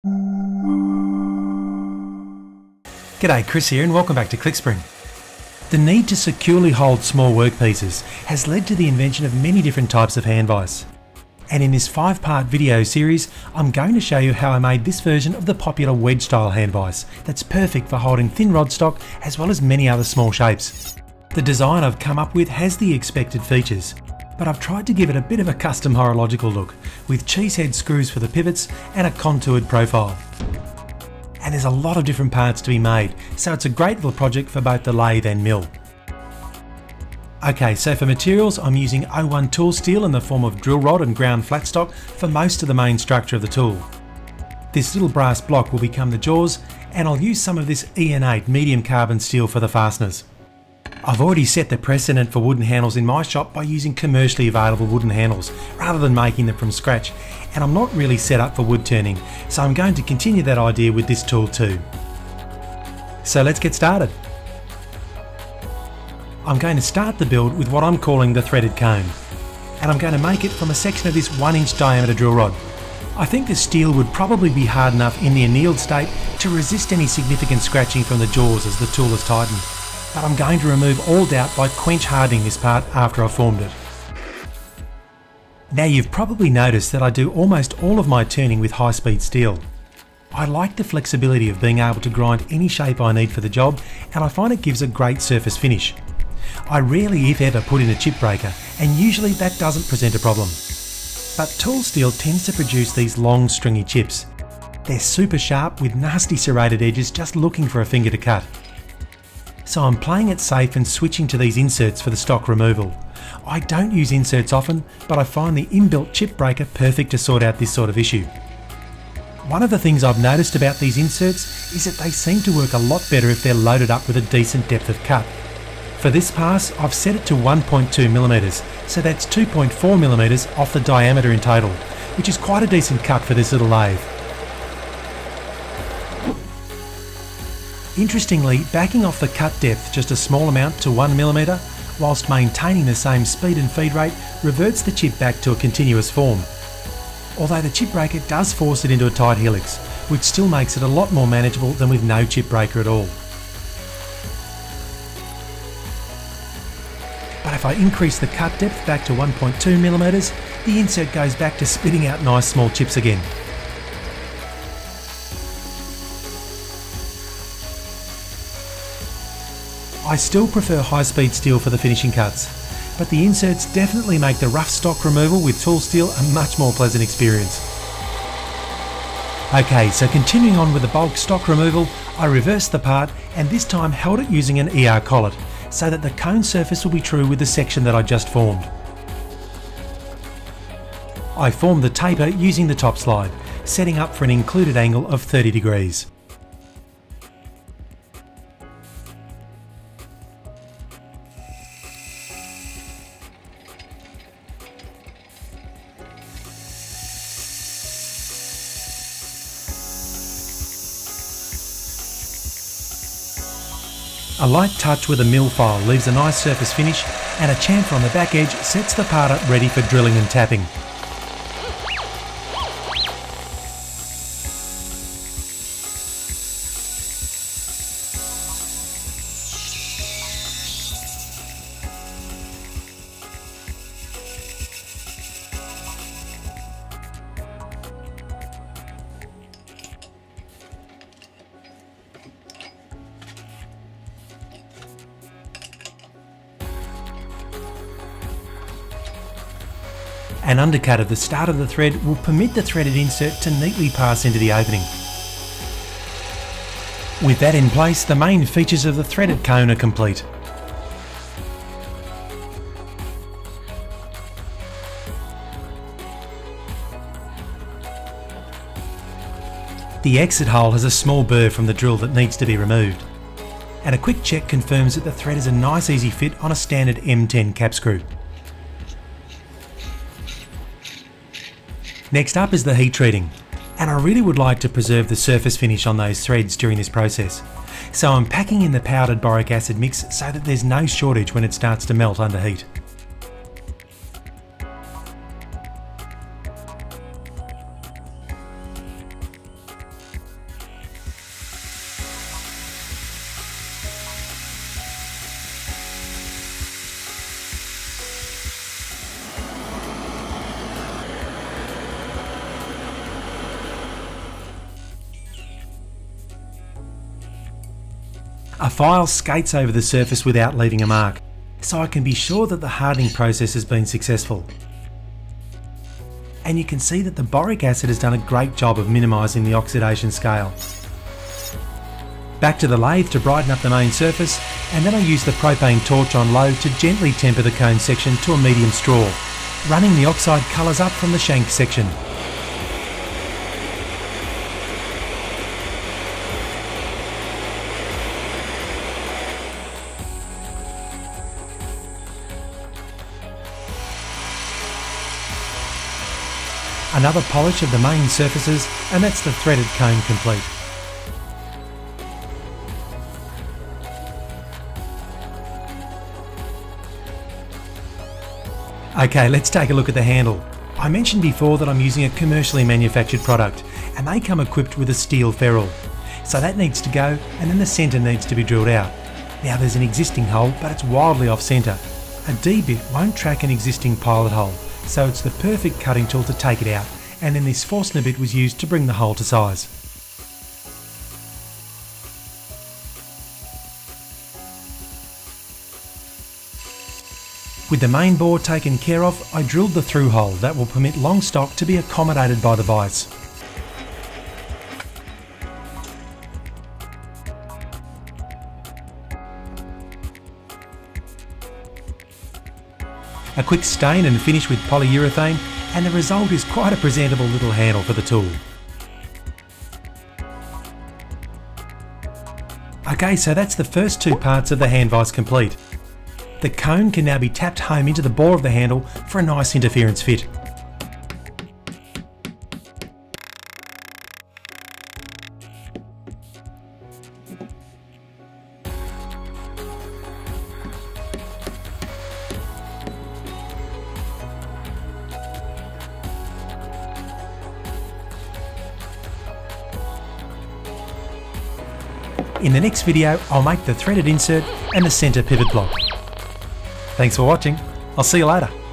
G'day, Chris here and welcome back to Clickspring. The need to securely hold small workpieces has led to the invention of many different types of hand vise. And in this 5-part video series, I'm going to show you how I made this version of the popular wedge style hand vise that's perfect for holding thin rod stock as well as many other small shapes. The design I've come up with has the expected features, but I've tried to give it a bit of a custom horological look with cheesehead screws for the pivots and a contoured profile. And there's a lot of different parts to be made, so it's a great little project for both the lathe and mill. Okay, so for materials I'm using O1 tool steel in the form of drill rod and ground flat stock for most of the main structure of the tool. This little brass block will become the jaws, and I'll use some of this EN8 medium carbon steel for the fasteners. I've already set the precedent for wooden handles in my shop by using commercially available wooden handles rather than making them from scratch, and I'm not really set up for wood turning, so I'm going to continue that idea with this tool too. So let's get started. I'm going to start the build with what I'm calling the threaded cone, and I'm going to make it from a section of this 1-inch diameter drill rod. I think the steel would probably be hard enough in the annealed state to resist any significant scratching from the jaws as the tool is tightened, but I'm going to remove all doubt by quench hardening this part after I've formed it. Now you've probably noticed that I do almost all of my turning with high-speed steel. I like the flexibility of being able to grind any shape I need for the job, and I find it gives a great surface finish. I rarely if ever put in a chip breaker, and usually that doesn't present a problem. But tool steel tends to produce these long stringy chips. They're super sharp with nasty serrated edges just looking for a finger to cut. So I'm playing it safe and switching to these inserts for the stock removal. I don't use inserts often, but I find the inbuilt chip breaker perfect to sort out this sort of issue. One of the things I've noticed about these inserts is that they seem to work a lot better if they're loaded up with a decent depth of cut. For this pass, I've set it to 1.2mm, so that's 2.4mm off the diameter in total, which is quite a decent cut for this little lathe. Interestingly, backing off the cut depth just a small amount to 1mm, whilst maintaining the same speed and feed rate, reverts the chip back to a continuous form. Although the chip breaker does force it into a tight helix, which still makes it a lot more manageable than with no chip breaker at all. But if I increase the cut depth back to 1.2mm, the insert goes back to spitting out nice small chips again. I still prefer high-speed steel for the finishing cuts, but the inserts definitely make the rough stock removal with tool steel a much more pleasant experience. Okay, so continuing on with the bulk stock removal, I reversed the part and this time held it using an ER collet, so that the cone surface will be true with the section that I just formed. I formed the taper using the top slide, setting up for an included angle of 30 degrees. A light touch with a mill file leaves a nice surface finish, and a chamfer on the back edge sets the part up ready for drilling and tapping. An undercut at the start of the thread will permit the threaded insert to neatly pass into the opening. With that in place, the main features of the threaded cone are complete. The exit hole has a small burr from the drill that needs to be removed, and a quick check confirms that the thread is a nice easy fit on a standard M10 cap screw. Next up is the heat treating, and I really would like to preserve the surface finish on those threads during this process. So I'm packing in the powdered boric acid mix so that there's no shortage when it starts to melt under heat. A file skates over the surface without leaving a mark, so I can be sure that the hardening process has been successful. And you can see that the boric acid has done a great job of minimising the oxidation scale. Back to the lathe to brighten up the main surface, and then I use the propane torch on low to gently temper the cone section to a medium straw, running the oxide colours up from the shank section. Another polish of the main surfaces, and that's the threaded cone complete. Okay, let's take a look at the handle. I mentioned before that I'm using a commercially manufactured product, and they come equipped with a steel ferrule. So that needs to go, and then the centre needs to be drilled out. Now there's an existing hole, but it's wildly off centre. A D-bit won't track an existing pilot hole, so it's the perfect cutting tool to take it out, and then this forstner bit was used to bring the hole to size. With the main bore taken care of, I drilled the through hole that will permit long stock to be accommodated by the vise. A quick stain and finish with polyurethane, and the result is quite a presentable little handle for the tool. Okay, so that's the first two parts of the hand vise complete. The cone can now be tapped home into the bore of the handle for a nice interference fit. In the next video, I'll make the threaded insert and the centre pivot block. Thanks for watching. I'll see you later.